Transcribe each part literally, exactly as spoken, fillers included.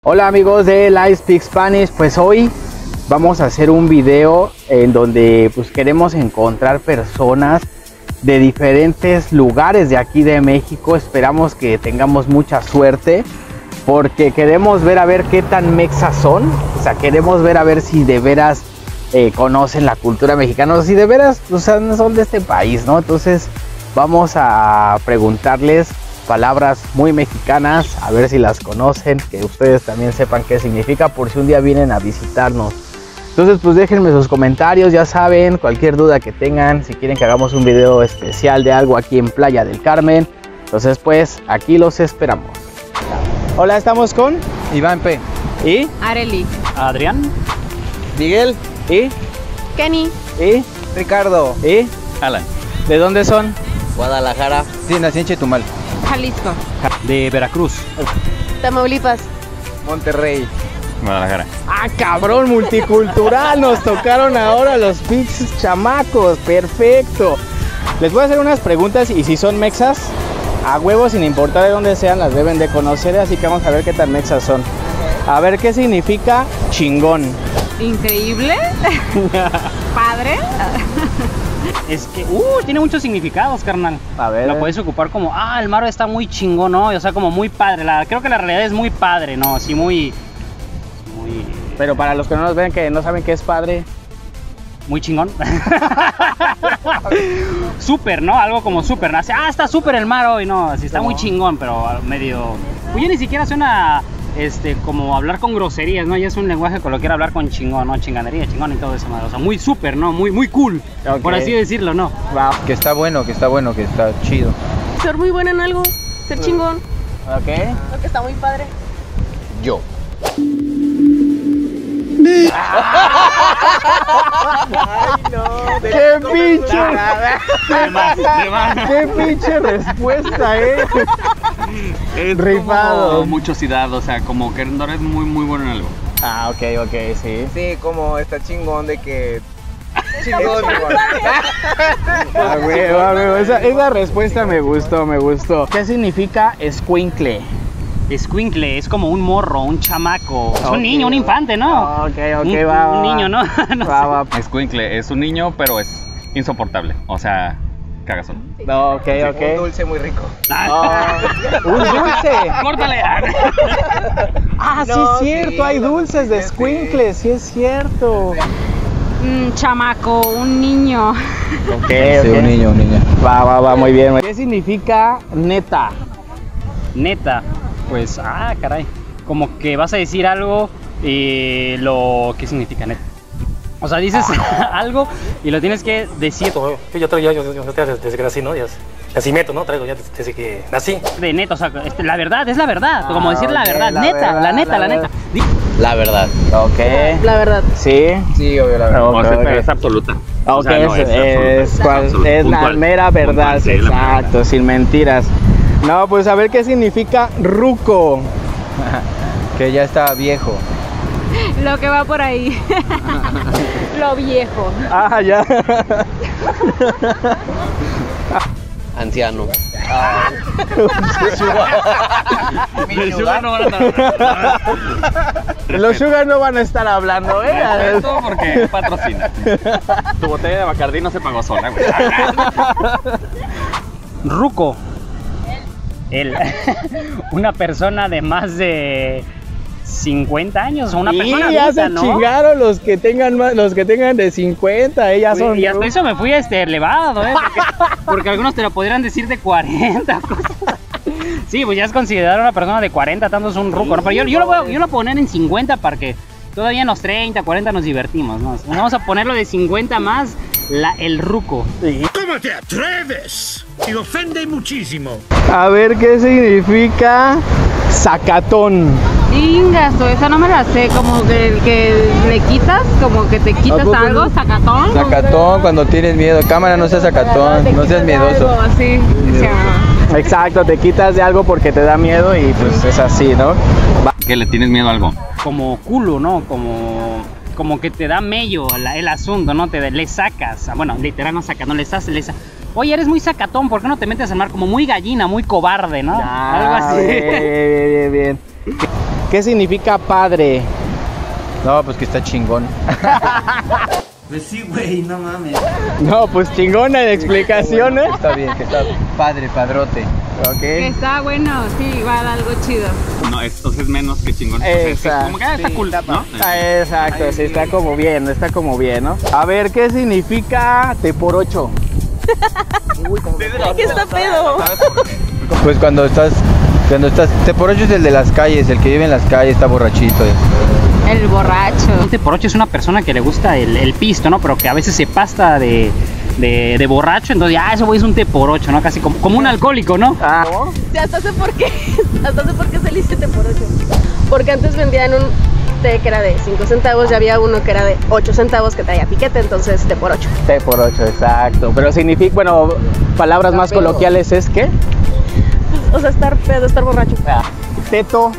Hola amigos de Live Speak Spanish, pues hoy vamos a hacer un video en donde pues queremos encontrar personas de diferentes lugares de aquí de México. Esperamos que tengamos mucha suerte porque queremos ver a ver qué tan mexas son. O sea, queremos ver a ver si de veras eh, conocen la cultura mexicana, o si de veras o sea, son de este país, ¿no? Entonces vamos a preguntarles palabras muy mexicanas, a ver si las conocen, que ustedes también sepan qué significa por si un día vienen a visitarnos. Entonces pues déjenme sus comentarios, ya saben, cualquier duda que tengan, si quieren que hagamos un video especial de algo aquí en Playa del Carmen, entonces pues aquí los esperamos. Hola, estamos con Iván P. y Areli, Adrián, Miguel y Kenny, y Ricardo. y Alan, ¿de dónde son? Guadalajara. Sí, nací en Chetumal. Jalisco, de Veracruz, Tamaulipas, Monterrey. Guadalajara. Ah, cabrón, multicultural, nos tocaron ahora los pinches chamacos, perfecto. Les voy a hacer unas preguntas y si son mexas, a huevo, sin importar de dónde sean, las deben de conocer, así que vamos a ver qué tan mexas son. A ver, ¿qué significa chingón? increíble, padre, Es que, uh, tiene muchos significados, carnal. A ver. Lo puedes ocupar como, ah, el mar está muy chingón, ¿no? O sea, como muy padre. La, creo que la realidad es muy padre, ¿no? Así muy, muy, Pero para los que no nos ven, que no saben qué es padre. muy chingón. Súper, ¿no? Algo como súper, ¿no? Así, ah, está súper el mar hoy, ¿no? Así está muy chingón, pero medio... Pues ya ni siquiera suena... Este, como hablar con groserías, ¿no? Ya es un lenguaje coloquial hablar con chingón, ¿no? Chinganería, chingón y todo eso, ¿no? O sea, muy súper, ¿no? Muy, muy cool, Ok. por así decirlo, ¿no? Wow. Que está bueno, que está bueno, que está chido. ser muy buena en algo, ser chingón, Ok. lo que está muy padre. Yo. ¡Qué pinche! De más, de más. ¡Qué pinche respuesta, eh! Es Rifado. como muchosidad, o sea, como que no eres muy, muy bueno en algo. Ah, ok, ok, sí. Sí, como está chingón de que... Chingón. Ah, huevo, ah, huevo. Esa, esa respuesta me gustó, me gustó. ¿Qué significa escuincle? Escuincle, es como un morro, un chamaco, es Ok. un niño, un infante, ¿no? Ok, ok, un, va, va, un va. niño, ¿no? No Va, sé. va. Escuincle es un niño, pero es insoportable. O sea, cagazón. No, ok, Un ok. dulce muy rico. Ah, ¡Un dulce! córtale. Ah, sí No, es cierto, sí, hay no, dulces de sí. escuincle, sí es cierto. Un chamaco, un niño, Ok, Sí, ok. un niño, un niño. Va, va, va, muy bien. ¿Qué significa neta? Neta, pues, ah, caray. Como que vas a decir algo y lo... ¿Qué significa neta? O sea, dices algo y lo tienes que decir Sí, yo traigo, yo, yo, yo, yo traigo desde que nací, ¿no? Ya es nacimiento, ¿no? Traigo ya desde, desde que nací. de neta, o sea, este, la verdad, es la verdad. Ah, como decir la ok, verdad, la neta, verdad, la neta, la la, verdad. neta. Di- La verdad. Ok. la verdad. Sí. Sí, obvio, la verdad. Ok, O sea, ok. pero es absoluta. Ok, O sea, no es, es es, absoluta, cual- absoluta, es la puntual, mera verdad, puntual, sí, la mera exacto, sin mentiras. No, pues a ver qué significa ruco. Que ya está viejo. Lo que va por ahí, lo viejo. Ah, ya. Anciano. El sugar no van a estar. Los sugar no van a estar hablando, ¿eh? Esto porque patrocina. Tu botella de Bacardí no se pagó sola, güey. Ruco. Él. Una persona de más de cincuenta años, o una Y persona ya adulta, se ¿no? chingaron los que tengan más, los que tengan de cincuenta, eh, ya Uy, son. y hasta eso me fui este, elevado, ¿eh? Porque, porque algunos te lo podrían decir de cuarenta. Cosas. Sí, pues ya es considerado una persona de cuarenta, tanto es un ruco, ¿no? Pero yo, yo, lo voy a, yo lo voy a poner en cincuenta para que todavía en los treinta, cuarenta nos divertimos, ¿no? Vamos a ponerlo de cincuenta más la, el ruco. ¿Cómo te atreves? Y ofende muchísimo. A ver qué significa sacatón. Ingasto, esa no me la sé, como que, que le quitas, como que te ¿A quitas poco algo, no? sacatón. Sacatón cuando tienes miedo. Cámara, no seas sacatón. Te No seas quitas miedoso. algo, así, se llama. Exacto, te quitas de algo porque te da miedo y pues es así, ¿no? Va. ¿Que le tienes miedo a algo? Como culo, ¿no? Como, como que te da mello la- el asunto, ¿no? Te le sacas, bueno, literal no saca, no le estás, le sa- Oye, eres muy sacatón, ¿por qué no te metes al mar? Como muy gallina, muy cobarde, ¿no? Algo Ah, así. bien, bien, bien, bien. ¿Qué significa padre? No, pues que está chingón. Pues sí, güey, no mames. No, pues chingona de explicación, ¿eh? Está bien, que está padre, padrote. Que Ok. está bueno, sí, igual algo chido. No, esto es menos que chingón. O sea, es Exacto. como que ah, está cool, ¿no? Ah, exacto, sí, está como bien, está como bien, ¿no? A ver, ¿qué significa te por ocho? ¿Qué está pedo? Pues cuando estás, cuando estás, te por ocho es el de las calles, el que vive en las calles, está borrachito. El borracho. Un te por ocho es una persona que le gusta el, el pisto, ¿no? Pero que a veces se pasta de, de, de borracho, entonces ya eso güey es un te por ocho, ¿no? Casi como, como un alcohólico, ¿no? Ah, Sí, hasta sé por qué. Hasta sé por qué se le dice té por ocho. Porque antes vendían un té que era de cinco centavos y había uno que era de ocho centavos que traía piquete, entonces té por ocho. te por ocho, exacto. Pero significa, bueno, palabras más Está pedo. coloquiales es ¿qué? Pues, o sea, estar pedo, estar borracho. Teto.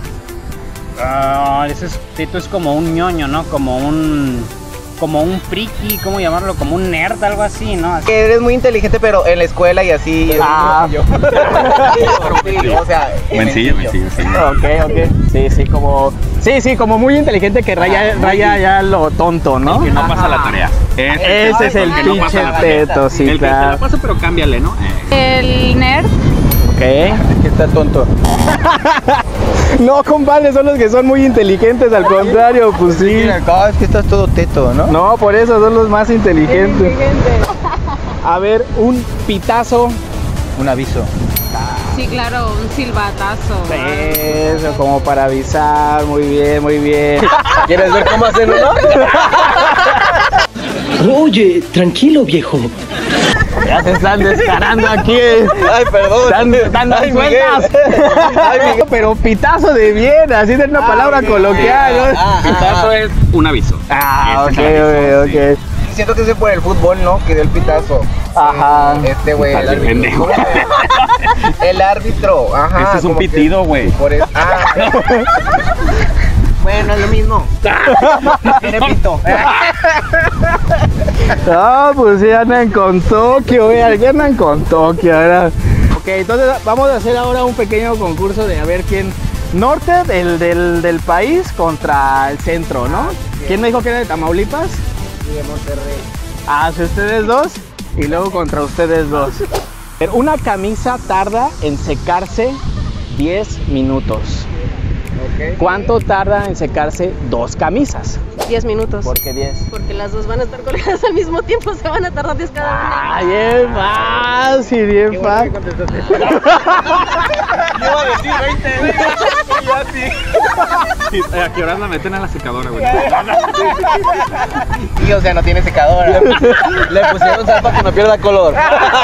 Ah, ese es, Tito es como un ñoño, ¿no? Como un... Como un friki, ¿cómo llamarlo? Como un nerd, algo así, ¿no? Así. Que eres muy inteligente, pero en la escuela y así. Ah. Yo. O sea, Mencillo, mencillo, sí. Ok, ok. Sí, sí, como... Sí, sí, como muy inteligente que raya, raya ya lo tonto, ¿no? Que no pasa la tarea. Ese, Ese es el que no pasa pinche la tarea. teto, sí, El que te la claro. pasa, pero cámbiale, ¿no? Eh. El nerd. Ok. que está tonto. No, compadre, son los que son muy inteligentes, al contrario, pues sí. Mira, no, es que estás todo teto, ¿no? No, por eso son los más inteligentes. A ver, un pitazo. Un aviso. Sí, claro, un silbatazo. Eso, como para avisar. Muy bien, muy bien. ¿Quieres ver cómo hacen uno? Oye, tranquilo, viejo. Ya se están descarando aquí. Ay, perdón. Están, están Ay, sueltas. Ay, Miguel. Pero pitazo de bien, así de una palabra ok, coloquial, ¿no? ah, Pitazo es un aviso. Ah, ok, Ese es el aviso, ok, ok. Siento que ese por el fútbol, ¿no? Que dio el pitazo. Ajá. Este güey, el Estás bien árbitro. pendejo. El árbitro, ajá. Este es un como que- pitido, güey. Por eso. Ah. Bueno, es lo mismo. Tiene pito. Ah, pues sí andan con Tokio, vean, ya andan con Tokio ahora. Ok, entonces vamos a hacer ahora un pequeño concurso de a ver quién. Norte del, del, del país contra el centro, ¿no? ¿Quién me dijo que era de Tamaulipas? Y de Monterrey. Ah, sí, ustedes dos y luego contra ustedes dos. Una camisa tarda en secarse diez minutos. Ok. ¿Cuánto tarda en secarse dos camisas? diez minutos. ¿Por qué diez? Porque las dos van a estar colgadas al mismo tiempo, se van a tardar diez cada una. Ah, bien fácil, bien fácil. Yo iba a decir veinte. ¿A qué horas la meten a la secadora, güey? Sí, o sea, no tiene secadora. Le pusieron sal para que no pierda color.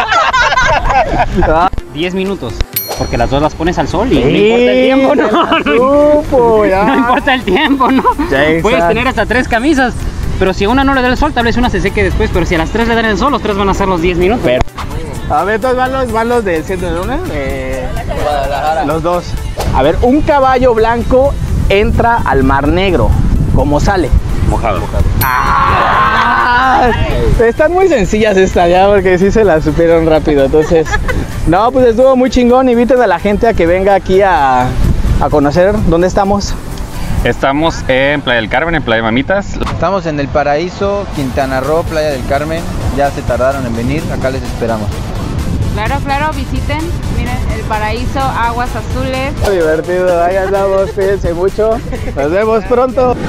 diez minutos. Porque las dos las pones al sol y no Sí, importa el tiempo, ¿no? supo, ya. No importa el tiempo, ¿no? Ya, Puedes exacto. tener hasta tres camisas, pero si a una no le da el sol, tal vez una se seque después, pero si a las tres le dan el sol, los tres van a ser los diez minutos. A ver, entonces van los, van los del centro de una. De Guadalajara. los dos. A ver, un caballo blanco entra al Mar Negro. ¿Cómo sale? Mojado. Ah, están muy sencillas estas ya porque sí se las supieron rápido. Entonces, no, pues estuvo muy chingón. Inviten a la gente a que venga aquí a, a conocer dónde estamos. Estamos en Playa del Carmen, en Playa de Mamitas. Estamos en El Paraíso, Quintana Roo, Playa del Carmen. Ya se tardaron en venir, acá les esperamos. Claro, claro, visiten. Miren, el paraíso, aguas azules. Divertido, ahí andamos, cuídense mucho. Nos vemos pronto.